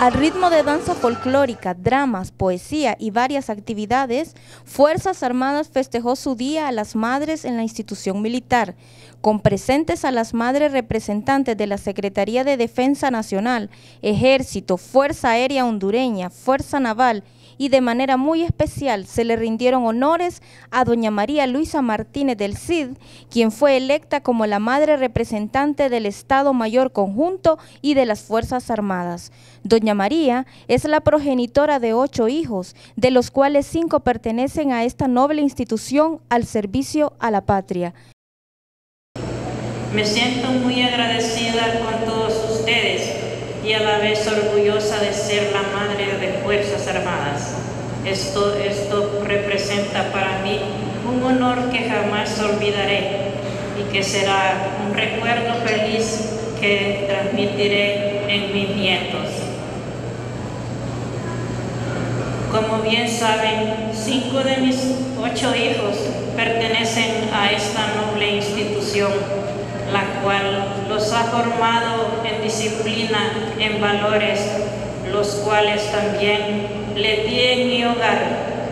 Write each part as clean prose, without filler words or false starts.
Al ritmo de danza folclórica, dramas, poesía y varias actividades, Fuerzas Armadas festejó su Día a las Madres en la institución militar, con presentes a las madres representantes de la Secretaría de Defensa Nacional, Ejército, Fuerza Aérea Hondureña, Fuerza Naval, y de manera muy especial se le rindieron honores a doña María Luisa Martínez del Cid, quien fue electa como la madre representante del Estado Mayor Conjunto y de las Fuerzas Armadas. Doña María es la progenitora de 8 hijos, de los cuales 5 pertenecen a esta noble institución al servicio a la patria. Me siento muy agradecida con todos ustedes y a la vez orgullosa de ser la madre de Fuerzas Armadas. Esto representa para mí un honor que jamás olvidaré y que será un recuerdo feliz que transmitiré en mis nietos. Como bien saben, 5 de mis 8 hijos pertenecen a esta noble institución, la cual los ha formado en disciplina, en valores, los cuales también le di en mi hogar.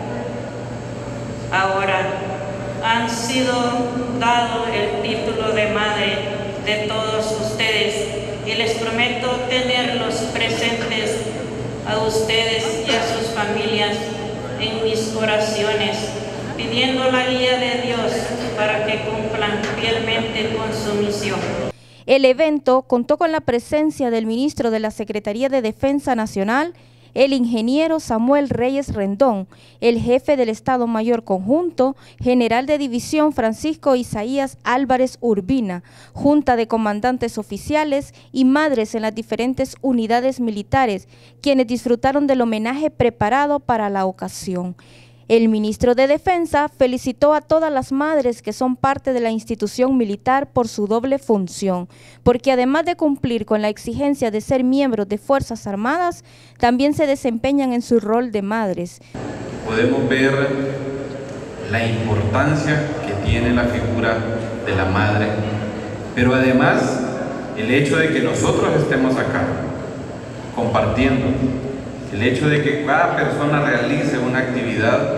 Ahora han sido dado el título de madre de todos ustedes y les prometo tenerlos presentes a ustedes y a sus familias en mis oraciones, pidiendo la guía de Dios para que cumplan fielmente con su misión. El evento contó con la presencia del ministro de la Secretaría de Defensa Nacional, el ingeniero Samuel Reyes Rendón, el jefe del Estado Mayor Conjunto, general de división Francisco Isaías Álvarez Urbina, junta de comandantes oficiales y madres en las diferentes unidades militares, quienes disfrutaron del homenaje preparado para la ocasión. El ministro de Defensa felicitó a todas las madres que son parte de la institución militar por su doble función, porque además de cumplir con la exigencia de ser miembros de Fuerzas Armadas, también se desempeñan en su rol de madres. Podemos ver la importancia que tiene la figura de la madre, pero además el hecho de que nosotros estemos acá compartiendo, el hecho de que cada persona realice una actividad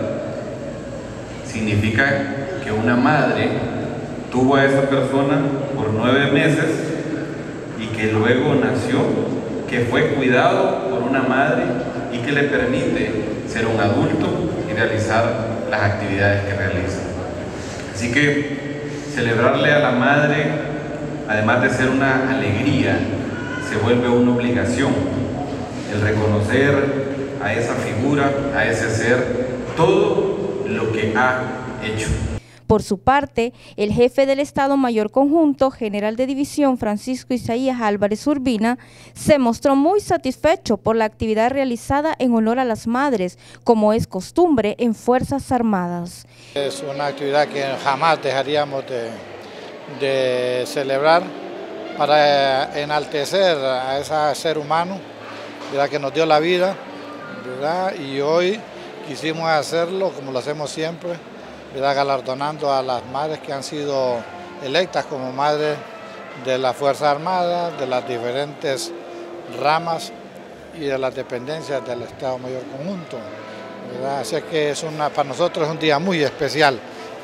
significa que una madre tuvo a esa persona por 9 meses y que luego nació, que fue cuidado por una madre y que le permite ser un adulto y realizar las actividades que realiza. Así que celebrarle a la madre, además de ser una alegría, se vuelve una obligación. El reconocer a esa figura, a ese ser, todo lo que ha hecho. Por su parte, el jefe del Estado Mayor Conjunto, general de división Francisco Isaías Álvarez Urbina, se mostró muy satisfecho por la actividad realizada en honor a las madres, como es costumbre en Fuerzas Armadas. Es una actividad que jamás dejaríamos de celebrar para enaltecer a ese ser humano, ¿verdad?, que nos dio la vida, ¿verdad?, y hoy quisimos hacerlo como lo hacemos siempre, ¿verdad?, galardonando a las madres que han sido electas como madres de la Fuerza Armada, de las diferentes ramas y de las dependencias del Estado Mayor Conjunto, ¿verdad? Así que para nosotros es un día muy especial,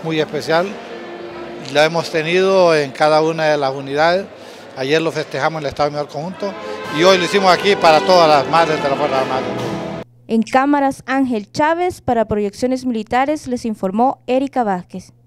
lo hemos tenido en cada una de las unidades. Ayer lo festejamos en el Estado Mayor Conjunto y hoy lo hicimos aquí para todas las madres de la Fuerza Armada. En cámaras Ángel Chávez, para Proyecciones Militares les informó Erika Vázquez.